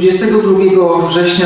22 września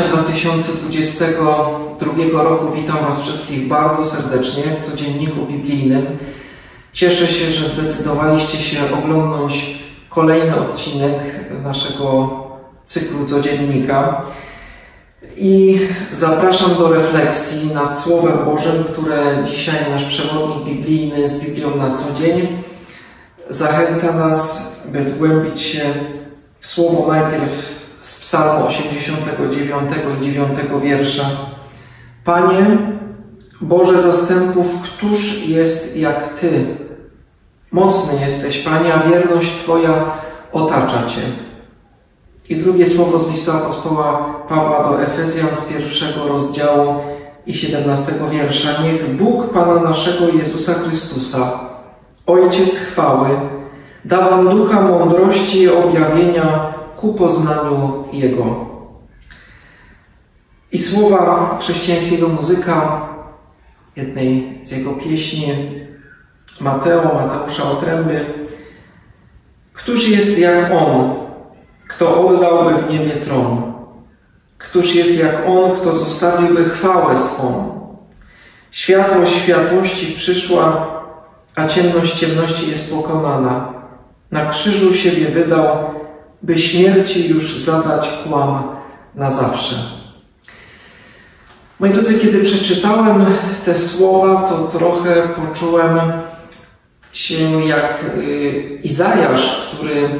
2022 roku witam Was wszystkich bardzo serdecznie w Codzienniku Biblijnym. Cieszę się, że zdecydowaliście się oglądnąć kolejny odcinek naszego cyklu Codziennika i zapraszam do refleksji nad Słowem Bożym, które dzisiaj nasz przewodnik biblijny z Biblią na co dzień zachęca nas, by wgłębić się w Słowo najpierw z Psalmu 89 i 9 wiersza. Panie, Boże zastępów, któż jest jak Ty? Mocny jesteś, Panie, a wierność Twoja otacza Cię. I drugie słowo z listu apostoła Pawła do Efezjan z 1 rozdziału i 17 wiersza. Niech Bóg Pana naszego Jezusa Chrystusa, Ojciec chwały, da Wam ducha mądrości i objawienia ku poznaniu Jego. I słowa chrześcijańskiego muzyka, jednej z jego pieśni, Mateusza Otręby. Któż jest jak On, kto oddałby w niebie tron? Któż jest jak On, kto zostawiłby chwałę swą? Światłość światłości przyszła, a ciemność ciemności jest pokonana. Na krzyżu siebie wydał, by śmierci już zadać kłam na zawsze. Moi drodzy, kiedy przeczytałem te słowa, to trochę poczułem się jak Izajasz, który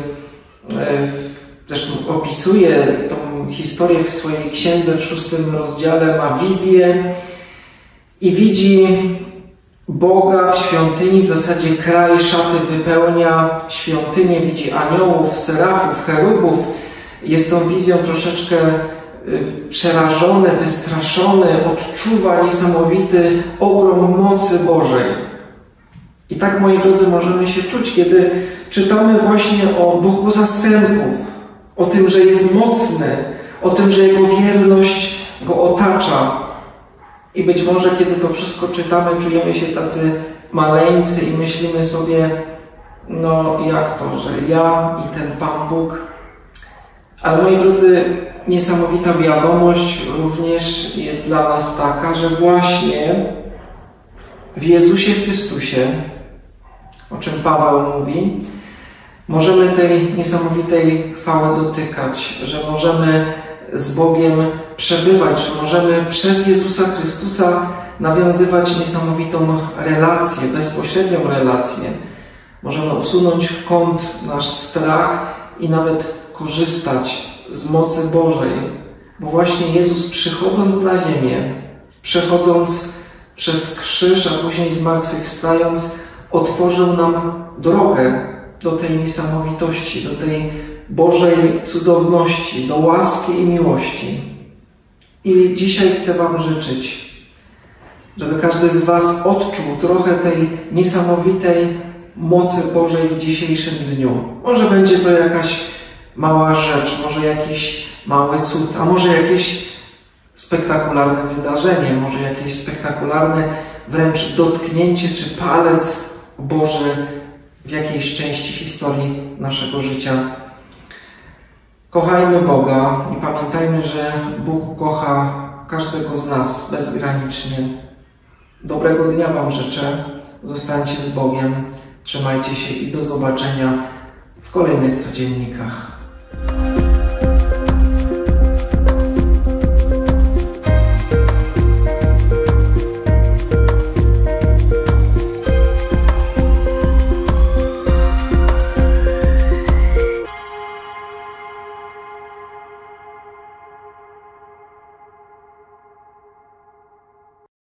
zresztą opisuje tą historię w swojej księdze w 6 rozdziale, ma wizję i widzi Boga w świątyni, w zasadzie kraj szaty wypełnia świątynię, widzi aniołów, serafów, cherubów. Jest tą wizją troszeczkę przerażony, wystraszony, odczuwa niesamowity ogrom mocy Bożej. I tak, moi drodzy, możemy się czuć, kiedy czytamy właśnie o Bogu zastępów, o tym, że jest mocny, o tym, że Jego wierność Go otacza. I być może, kiedy to wszystko czytamy, czujemy się tacy maleńcy i myślimy sobie, no jak to, że ja i ten Pan Bóg. Ale, moi drodzy, niesamowita wiadomość również jest dla nas taka, że właśnie w Jezusie Chrystusie, o czym Paweł mówi, możemy tej niesamowitej chwały dotykać, że możemy z Bogiem przebywać, że możemy przez Jezusa Chrystusa nawiązywać niesamowitą relację, bezpośrednią relację. Możemy usunąć w kąt nasz strach i nawet korzystać z mocy Bożej, bo właśnie Jezus, przychodząc na ziemię, przechodząc przez krzyż, a później zmartwychwstając, otworzył nam drogę do tej niesamowitości, do tej Bożej cudowności, do łaski i miłości. I dzisiaj chcę Wam życzyć, żeby każdy z Was odczuł trochę tej niesamowitej mocy Bożej w dzisiejszym dniu. Może będzie to jakaś mała rzecz, może jakiś mały cud, a może jakieś spektakularne wydarzenie, może jakieś spektakularne wręcz dotknięcie czy palec Boży w jakiejś części historii naszego życia. Kochajmy Boga i pamiętajmy, że Bóg kocha każdego z nas bezgranicznie. Dobrego dnia Wam życzę. Zostańcie z Bogiem. Trzymajcie się i do zobaczenia w kolejnych codziennikach.